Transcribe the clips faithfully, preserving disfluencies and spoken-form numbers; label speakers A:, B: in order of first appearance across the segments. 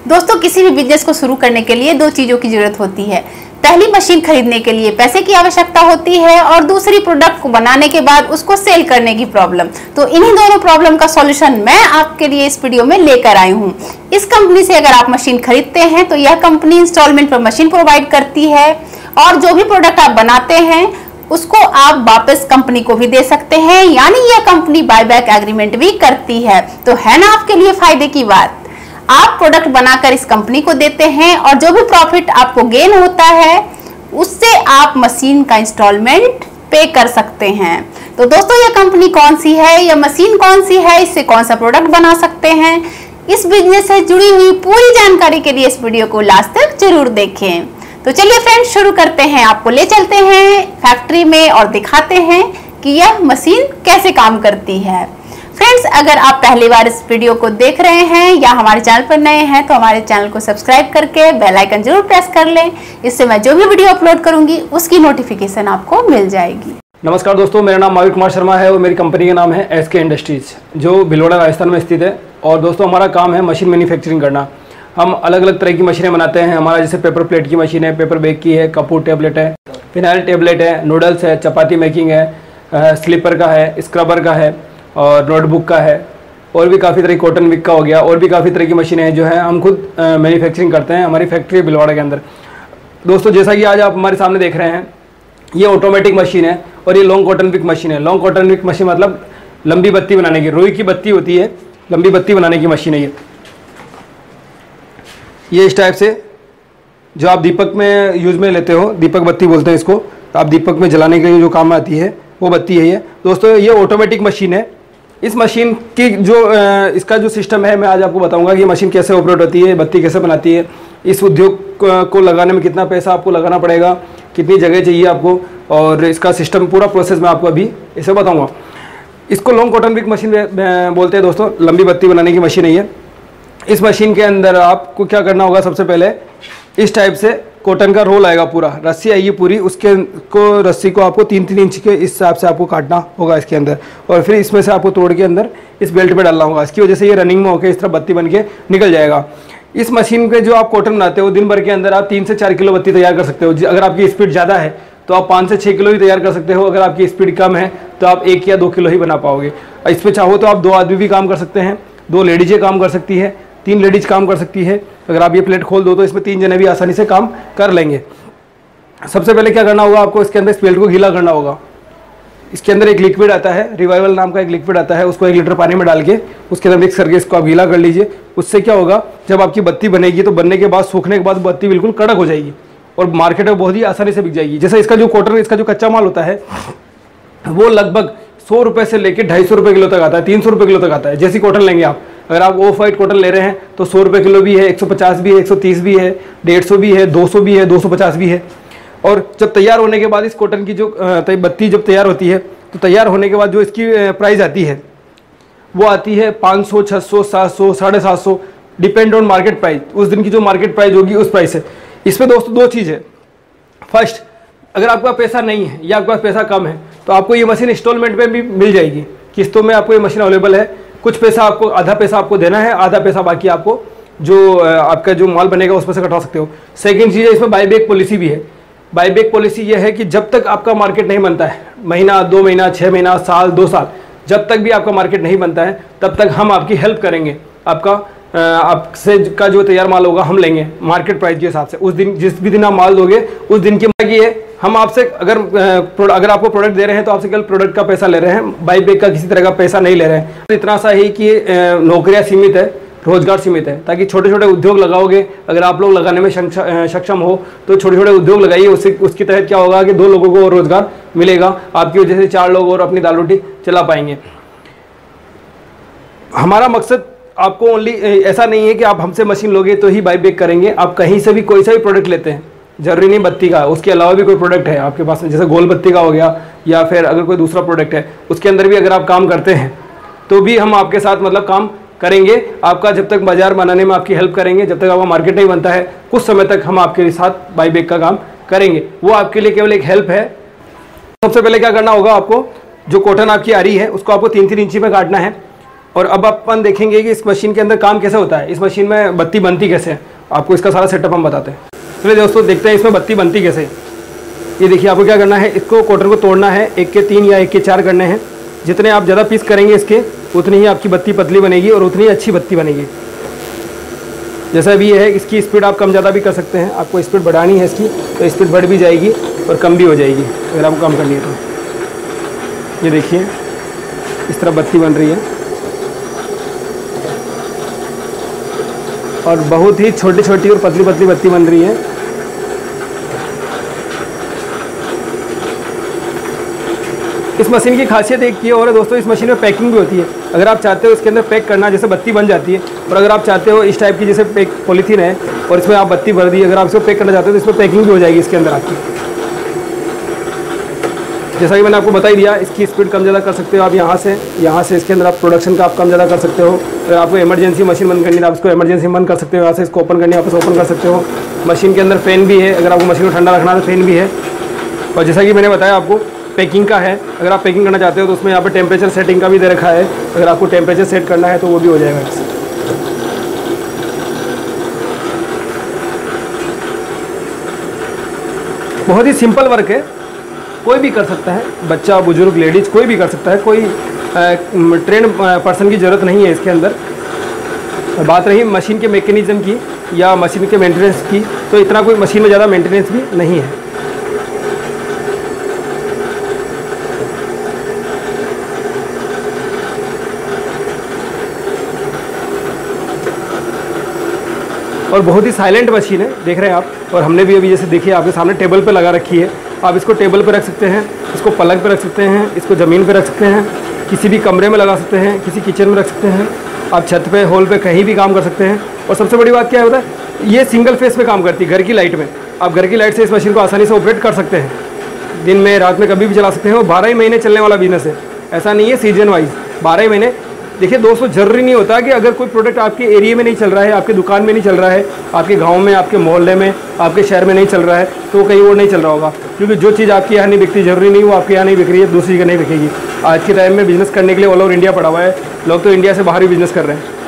A: दोस्तों, किसी भी बिजनेस को शुरू करने के लिए दो चीजों की जरूरत होती है। पहली, मशीन खरीदने के लिए पैसे की आवश्यकता होती है और दूसरी, प्रोडक्ट को बनाने के बाद उसको सेल करने की प्रॉब्लम। तो इन्हीं दोनों प्रॉब्लम का सॉल्यूशन मैं आपके लिए इस वीडियो में लेकर आई हूँ। इस कंपनी से अगर आप मशीन खरीदते हैं तो यह कंपनी इंस्टॉलमेंट पर मशीन प्रोवाइड करती है और जो भी प्रोडक्ट आप बनाते हैं उसको आप वापस कंपनी को भी दे सकते हैं, यानी यह कंपनी बायबैक एग्रीमेंट भी करती है। तो है ना आपके लिए फायदे की बात। आप प्रोडक्ट बनाकर इस कंपनी को देते हैं और जो भी प्रॉफिट आपको गेन होता है उससे आप मशीन का इंस्टॉलमेंट पे कर सकते हैं। तो दोस्तों, यह कंपनी कौन सी है, यह मशीन कौन सी है, इससे कौन सा प्रोडक्ट बना सकते हैं, इस बिजनेस से जुड़ी हुई पूरी जानकारी के लिए इस वीडियो को लास्ट तक जरूर देखें। तो चलिए फ्रेंड्स, शुरू करते हैं। आपको ले चलते हैं फैक्ट्री में और दिखाते हैं कि यह मशीन कैसे काम करती है। फ्रेंड्स, अगर आप पहली बार इस वीडियो को देख रहे हैं या हमारे चैनल पर नए हैं तो हमारे चैनल को सब्सक्राइब करके बेल आइकन जरूर प्रेस कर लें। इससे मैं जो भी वीडियो अपलोड करूंगी उसकी नोटिफिकेशन आपको मिल जाएगी।
B: नमस्कार दोस्तों, मेरा नाम महावीर कुमार शर्मा है और मेरी कंपनी का नाम है एस के इंडस्ट्रीज, जो भिलवाड़ा राजस्थान में स्थित है। और दोस्तों, हमारा काम है मशीन मैन्युफैक्चरिंग करना। हम अलग अलग तरह की मशीनें बनाते हैं। हमारा जैसे पेपर प्लेट की मशीन है, पेपर बेग की है, कपूर टेबलेट है, फिनाइल टेबलेट है, नूडल्स है, चपाती मेकिंग है, स्लीपर का है, स्क्रबर का है और नोटबुक का है, और भी काफ़ी तरह की कॉटन विक का हो गया, और भी काफ़ी तरह की मशीनें हैं जो है हम खुद मैन्युफैक्चरिंग करते हैं। हमारी फैक्ट्री भिलवाड़ा के अंदर। दोस्तों, जैसा कि आज आप हमारे सामने देख रहे हैं, ये ऑटोमेटिक मशीन है और ये लॉन्ग कॉटन विक मशीन है। लॉन्ग कॉटन विक मशीन मतलब लंबी बत्ती बनाने की, रुई की बत्ती होती है, लंबी बत्ती बनाने की मशीन है ये। ये इस टाइप से जो आप दीपक में यूज में लेते हो, दीपक बत्ती बोलते हैं इसको, तो आप दीपक में जलाने के लिए जो काम आती है वो बत्ती है ये। दोस्तों, ये ऑटोमेटिक मशीन है। इस मशीन की जो इसका जो सिस्टम है मैं आज आपको बताऊंगा कि ये मशीन कैसे ऑपरेट होती है, बत्ती कैसे बनाती है, इस उद्योग को लगाने में कितना पैसा आपको लगाना पड़ेगा, कितनी जगह चाहिए आपको, और इसका सिस्टम पूरा प्रोसेस मैं आपको अभी इसे बताऊँगा। इसको लॉन्ग कॉटन विक मशीन बोलते हैं दोस्तों, लंबी बत्ती बनाने की मशीन है ये। इस मशीन के अंदर आपको क्या करना होगा, सबसे पहले इस टाइप से कॉटन का रोल आएगा, पूरा रस्सी आएगी पूरी, उसके को रस्सी को आपको तीन तीन इंच के इस हिसाब से आपको काटना होगा इसके अंदर, और फिर इसमें से आपको तोड़ के अंदर इस बेल्ट पे डालना होगा। इसकी वजह से ये रनिंग में होकर इस तरह बत्ती बन के निकल जाएगा। इस मशीन के जो आप कॉटन बनाते हो, दिन भर के अंदर आप तीन से चार किलो बत्ती तैयार कर सकते हो। अगर आपकी स्पीड ज़्यादा है तो आप पाँच से छः किलो ही तैयार कर सकते हो। अगर आपकी स्पीड कम है तो आप एक या दो किलो ही बना पाओगे। इस पर चाहो तो आप दो आदमी भी काम कर सकते हैं, दो लेडीजें काम कर सकती है, तीन लेडीज काम कर सकती है। अगर आप ये प्लेट खोल दो तो इसमें तीन जने भी आसानी से काम कर लेंगे। सबसे पहले क्या करना होगा आपको, इसके अंदर इस प्लेट को गीला करना होगा। इसके अंदर एक लिक्विड आता है, रिवाइवल नाम का एक लिक्विड आता है, उसको एक लीटर पानी में डाल के उसके अंदर मिक्स करके इसको आप गीला कर लीजिए। उससे क्या होगा, जब आपकी बत्ती बनेगी तो बनने के बाद सूखने के बाद बत्ती बिल्कुल कड़क हो जाएगी और मार्केट में बहुत ही आसानी से बिक जाएगी। जैसे इसका जो कॉटन, इसका जो कच्चा माल होता है वो लगभग सौ रुपये से लेकर ढाई सौ रुपये किलो तक आता है, तीन सौ रुपये किलो तक आता है। जैसी कॉटन लेंगे आप, अगर आप ऑफ वाइट कॉटन ले रहे हैं तो सौ रुपये किलो भी है, एक सौ पचास भी है, एक सौ तीस भी है, डेढ़ सौ भी है, दो सौ भी है, दो सौ पचास भी है। और जब तैयार होने के बाद इस कॉटन की जो बत्ती जब तैयार होती है तो तैयार होने के बाद जो इसकी प्राइस आती है वो आती है पाँच सौ, छः सौ, सात सौ, साढ़े सात सौ, डिपेंड ऑन मार्केट प्राइस। उस दिन की जो मार्केट प्राइस होगी उस प्राइस है। इसमें दोस्तों दो चीज़ है। फर्स्ट, अगर आपका पैसा नहीं है या आपके पास पैसा कम है तो आपको ये मशीन इंस्टॉलमेंट में भी मिल जाएगी, किस्तों में आपको ये मशीन अवेलेबल है। कुछ पैसा आपको, आधा पैसा आपको देना है, आधा पैसा बाकी आपको जो आपका जो माल बनेगा उसमें से कटवा सकते हो। सेकंड चीज़ है, इसमें बाईबैक पॉलिसी भी है। बाईबैक पॉलिसी ये है कि जब तक आपका मार्केट नहीं बनता है, महीना, दो महीना, छः महीना, साल, दो साल, जब तक भी आपका मार्केट नहीं बनता है तब तक हम आपकी हेल्प करेंगे। आपका आपसे का जो तैयार माल होगा हम लेंगे मार्केट प्राइस के हिसाब से। उस दिन, जिस भी दिन आप माल दोगे उस दिन की मांगी है। हम आपसे अगर अगर आपको प्रोडक्ट दे रहे हैं तो आपसे केवल प्रोडक्ट का पैसा ले रहे हैं, बाईबैक का किसी तरह का पैसा नहीं ले रहे हैं। इतना सा ही कि नौकरियां सीमित है, रोजगार सीमित है, ताकि छोटे छोटे उद्योग लगाओगे। अगर आप लोग लगाने में सक्षम हो तो छोटे छोटे उद्योग लगाइए। उससे उसके तहत क्या होगा कि दो लोगों को रोजगार मिलेगा, आपकी वजह से चार लोग और अपनी दाल रोटी चला पाएंगे। हमारा मकसद आपको ओनली ऐसा नहीं है कि आप हमसे मशीन लोगे तो ही बाईबैक करेंगे। आप कहीं से भी कोई सा भी प्रोडक्ट लेते हैं, जरूरी नहीं बत्ती का, उसके अलावा भी कोई प्रोडक्ट है आपके पास, जैसे गोल बत्ती का हो गया या फिर अगर कोई दूसरा प्रोडक्ट है उसके अंदर भी अगर आप काम करते हैं तो भी हम आपके साथ मतलब काम करेंगे। आपका जब तक बाजार बनाने में आपकी हेल्प करेंगे, जब तक आपका मार्केट नहीं बनता है कुछ समय तक हम आपके साथ बाईबैक का काम करेंगे। वो आपके लिए केवल एक हेल्प है। सबसे पहले क्या करना होगा आपको, जो कॉटन आपकी आ रही है उसको आपको तीन तीन इंची में काटना है और अब अपन देखेंगे कि इस मशीन के अंदर काम कैसे होता है, इस मशीन में बत्ती बनती कैसे है, आपको इसका सारा सेटअप हम बताते हैं। चलिए दोस्तों देखते हैं इसमें बत्ती बनती कैसे। ये देखिए आपको क्या करना है, इसको क्वार्टर को तोड़ना है, एक के तीन या एक के चार करने हैं। जितने आप ज़्यादा पीस करेंगे इसके उतनी ही आपकी बत्ती पतली बनेगी और उतनी ही अच्छी बत्ती बनेगी। जैसा भी ये है, इसकी स्पीड आप कम ज़्यादा भी कर सकते हैं। आपको स्पीड बढ़ानी है इसकी तो स्पीड बढ़ भी जाएगी और कम भी हो जाएगी अगर आपको कम करनी है तो। ये देखिए इस तरह बत्ती बन रही है और बहुत ही छोटी छोटी और पतली पतली बत्ती बन रही है। इस मशीन की खासियत एक ये और है दोस्तों, इस मशीन में पैकिंग भी होती है। अगर आप चाहते हो इसके अंदर पैक करना, जैसे बत्ती बन जाती है, और अगर आप चाहते हो इस टाइप की जैसे पैक पॉलीथीन है और इसमें आप बत्ती भर दी, अगर आप इसको पैक करना चाहते हो तो इसमें पैकिंग भी हो जाएगी इसके अंदर आपकी। जैसा कि मैंने आपको बता ही दिया, इसकी स्पीड कम ज़्यादा कर सकते हो आप यहाँ से यहाँ से इसके अंदर आप प्रोडक्शन का आप कम ज़्यादा कर सकते हो। अगर आपको इमरजेंसी मशीन बंद करनी है आप इसको इमरजेंसी बंद कर सकते हो, यहाँ से इसको ओपन करनी है आप इसको ओपन कर सकते हो। मशीन के अंदर फ़ैन भी है, अगर आपको मशीन को ठंडा रखना है तो फ़ैन भी है। और जैसा कि मैंने बताया आपको पैकिंग का है, अगर आप पैकिंग करना चाहते हो तो उसमें यहाँ पे टेम्परेचर सेटिंग का भी दे रखा है। अगर आपको टेम्परेचर सेट करना है तो वो भी हो जाएगा इससे। बहुत ही सिंपल वर्क है, कोई भी कर सकता है, बच्चा बुजुर्ग लेडीज़ कोई भी कर सकता है, कोई ट्रेन पर्सन की ज़रूरत नहीं है इसके अंदर। बात रही मशीन के मैकेनिज्म की या मशीन के मेंटेनेंस की, तो इतना कोई मशीन में ज़्यादा मेंटेनेंस भी नहीं है। और बहुत ही साइलेंट मशीन है, देख रहे हैं आप। और हमने भी अभी जैसे देखिए आपके सामने टेबल पे लगा रखी है। आप इसको टेबल पे रख सकते हैं, इसको पलंग पे रख सकते हैं, इसको ज़मीन पे रख सकते हैं, किसी भी कमरे में लगा सकते हैं, किसी किचन में रख सकते हैं, आप छत पे हॉल पे कहीं भी काम कर सकते हैं। और सबसे बड़ी बात क्या होता है, ये सिंगल फेस में काम करती है, घर की लाइट में। आप घर की लाइट से इस मशीन को आसानी से ऑपरेट कर सकते हैं, दिन में रात में कभी भी चला सकते हैं। और बारह ही महीने चलने वाला बिजनेस है, ऐसा नहीं है सीजन वाइज, बारह ही महीने। देखिए दोस्तों, ज़रूरी नहीं होता कि अगर कोई प्रोडक्ट आपके एरिया में नहीं चल रहा है, आपकी दुकान में नहीं चल रहा है, आपके गांव में, आपके मोहल्ले में, आपके शहर में नहीं चल रहा है, तो कहीं और नहीं चल रहा होगा। क्योंकि जो चीज़ आपके यहाँ नहीं बिकती, ज़रूरी नहीं वो आपके यहाँ नहीं बिक रही है, दूसरी जगह नहीं बिकेगी। आज के टाइम में बिज़नेस करने के लिए ऑल ओवर इंडिया पड़ा हुआ है, लोग तो इंडिया से बाहर भी बिज़नेस कर रहे हैं।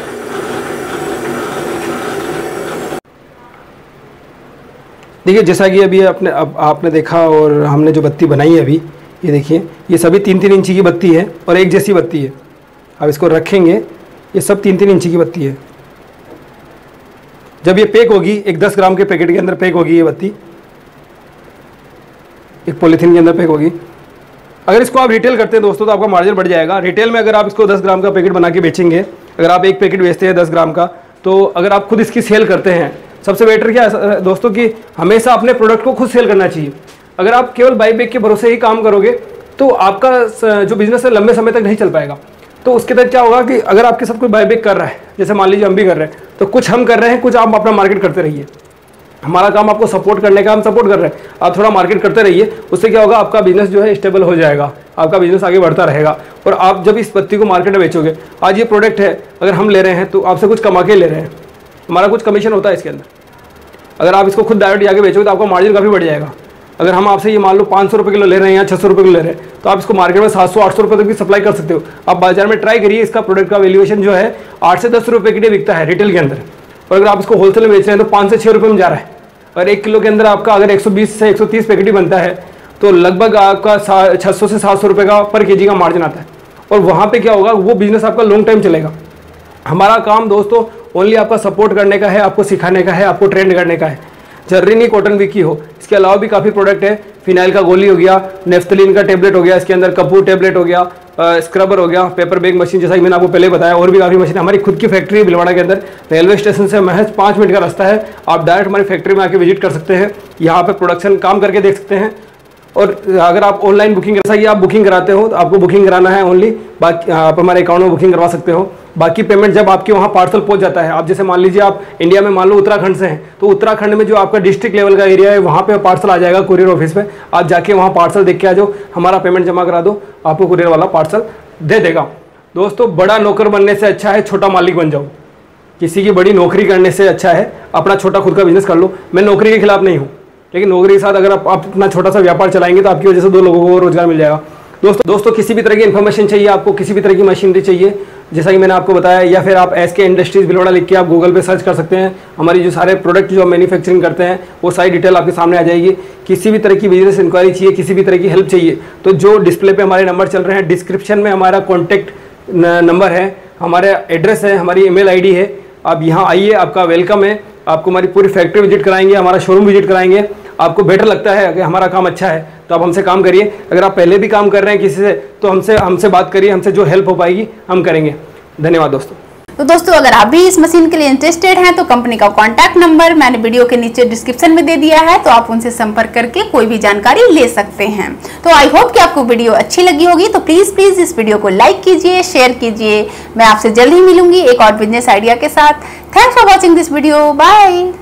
B: देखिए जैसा कि अभी आपने अब आपने देखा और हमने जो बत्ती बनाई है अभी, ये देखिए ये सभी तीन तीन इंची की बत्ती है और एक जैसी बत्ती है। अब इसको रखेंगे, ये सब तीन तीन इंची की बत्ती है। जब ये पैक होगी, एक दस ग्राम के पैकेट के अंदर पैक होगी ये बत्ती, एक पॉलीथीन के अंदर पैक होगी। अगर इसको आप रिटेल करते हैं दोस्तों तो आपका मार्जिन बढ़ जाएगा। रिटेल में अगर आप इसको दस ग्राम का पैकेट बना के बेचेंगे, अगर आप एक पैकेट बेचते हैं दस ग्राम का, तो अगर आप खुद इसकी सेल करते हैं, सबसे बेटर क्या है दोस्तों कि हमेशा अपने प्रोडक्ट को खुद सेल करना चाहिए। अगर आप केवल बाई बैग के भरोसे ही काम करोगे तो आपका जो बिजनेस है लंबे समय तक नहीं चल पाएगा। तो उसके तहत क्या होगा कि अगर आपके साथ कोई बाई बैग कर रहा है, जैसे मान लीजिए हम भी कर रहे हैं, तो कुछ हम कर रहे हैं, कुछ आप अपना मार्केट करते रहिए। हमारा काम आपको सपोर्ट करने का, हम सपोर्ट कर रहे हैं, आप थोड़ा मार्केट करते रहिए। उससे क्या होगा, आपका बिजनेस जो है स्टेबल हो जाएगा, आपका बिजनेस आगे बढ़ता रहेगा। और आप जब इस पत्ती को मार्केट में बेचोगे, आज ये प्रोडक्ट है अगर हम ले रहे हैं तो आपसे कुछ कमा के ले रहे हैं, हमारा कुछ कमीशन होता है इसके अंदर। अगर आप इसको खुद डायरेक्ट जाके बेचोगे तो आपका मार्जिन काफ़ी बढ़ जाएगा। अगर हम आपसे ये मान लो पाँच सौ रुपये किलो ले रहे हैं या छः सौ रुपये किलो ले रहे हैं, तो आप इसको मार्केट में सात सौ आठ सौ रुपये तक भी सप्लाई कर सकते हो। आप बाजार में ट्राई करिए, इसका प्रोडक्ट का वैल्यूएशन जो है आठ से दस रुपये के लिए बिकता है रिटेल के अंदर। और अगर आप इसको होलसेल में बेच रहे हैं तो पाँच से छः रुपये में जा रहा है। और एक किलो के अंदर आपका अगर एक सौ बीस से एक सौ तीस पैकेट ही बनता है तो लगभग आपका छः सौ से सात सौ रुपये का पर के जी का मार्जिन आता है। और वहाँ पर क्या होगा, वो बिजनेस आपका लॉन्ग टाइम चलेगा। हमारा काम दोस्तों ओनली आपका सपोर्ट करने का है, आपको सिखाने का है, आपको ट्रेंड करने का है। जरूरी नहीं कॉटन वीक की हो, इसके अलावा भी काफ़ी प्रोडक्ट है। फिनाइल का गोली हो गया, नेफ्थलीन का टेबलेट हो गया, इसके अंदर कपूर टेबलेट हो गया, स्क्रबर हो गया, पेपर बैग मशीन, जैसा कि मैंने आपको पहले बताया। और भी काफ़ी मशीन, हमारी खुद की फैक्ट्री है भिलवाड़ा के अंदर, रेलवे स्टेशन से महज पाँच मिनट का रास्ता है। आप डायरेक्ट हमारी फैक्ट्री में आके विजिट कर सकते हैं, यहाँ पे प्रोडक्शन काम करके देख सकते हैं। और अगर आप ऑनलाइन बुकिंग, जैसा कि आप बुकिंग कराते हो तो आपको बुकिंग कराना है ओनली, बाकी आप हमारे अकाउंट में बुकिंग करवा सकते हो। बाकी पेमेंट जब आपके वहाँ पार्सल पहुँच जाता है, आप जैसे मान लीजिए आप इंडिया में मान लो उत्तराखंड से हैं, तो उत्तराखंड में जो आपका डिस्ट्रिक्ट लेवल का एरिया है वहाँ पे पार्सल आ जाएगा कुरियर ऑफिस पे। आप जाके वहाँ पार्सल देख के आ जाओ, हमारा पेमेंट जमा करा दो, आपको कुरियर वाला पार्सल दे देगा। दोस्तों, बड़ा नौकर बनने से अच्छा है छोटा मालिक बन जाओ। किसी की बड़ी नौकरी करने से अच्छा है अपना छोटा खुद का बिजनेस कर लो। मैं नौकरी के खिलाफ नहीं हूँ, लेकिन नौकरी के साथ अगर आप अपना छोटा सा व्यापार चलाएंगे तो आपकी वजह से दो लोगों को रोजगार मिल जाएगा। दोस्तों दोस्तों किसी भी तरह की इन्फॉर्मेशन चाहिए आपको, किसी भी तरह की मशीनरी चाहिए जैसा कि मैंने आपको बताया, या फिर आप एस के इंडस्ट्रीज भिलवाड़ा लिख के आप गूगल पे सर्च कर सकते हैं। हमारी जो सारे प्रोडक्ट जो मैन्युफैक्चरिंग करते हैं वो सारी डिटेल आपके सामने आ जाएगी। किसी भी तरह की बिजनेस इंक्वायरी चाहिए, किसी भी तरह की हेल्प चाहिए, तो जो डिस्प्ले पे हमारे नंबर चल रहे हैं, डिस्क्रिप्शन में हमारा कॉन्टैक्ट नंबर है, हमारा एड्रेस है, हमारी ईमेल आईडी है। आप यहाँ आइए, आपका वेलकम है। आपको हमारी पूरी फैक्ट्री विजिट कराएंगे, हमारा शोरूम विजिट कराएंगे। आपको बेटर लगता है कि हमारा काम अच्छा है तो आप हमसे काम करिए। अगर आप पहले भी काम कर रहे हैं किसी से, तो हमसे हमसे बात करिए, हमसे जो हेल्प हो पाएगी हम करेंगे। धन्यवाद दोस्तों।
A: तो दोस्तों, अगर आप भी इस मशीन के लिए इंटरेस्टेड हैं तो कंपनी का कॉन्टैक्ट नंबर मैंने वीडियो के नीचे डिस्क्रिप्शन में दे दिया है, तो आप उनसे संपर्क करके कोई भी जानकारी ले सकते हैं। तो आई होप कि आपको वीडियो अच्छी लगी होगी। तो प्लीज प्लीज इस वीडियो को लाइक कीजिए, शेयर कीजिए। मैं आपसे जल्द ही मिलूंगी एक और बिजनेस आइडिया के साथ। Thanks for watching this video. Bye.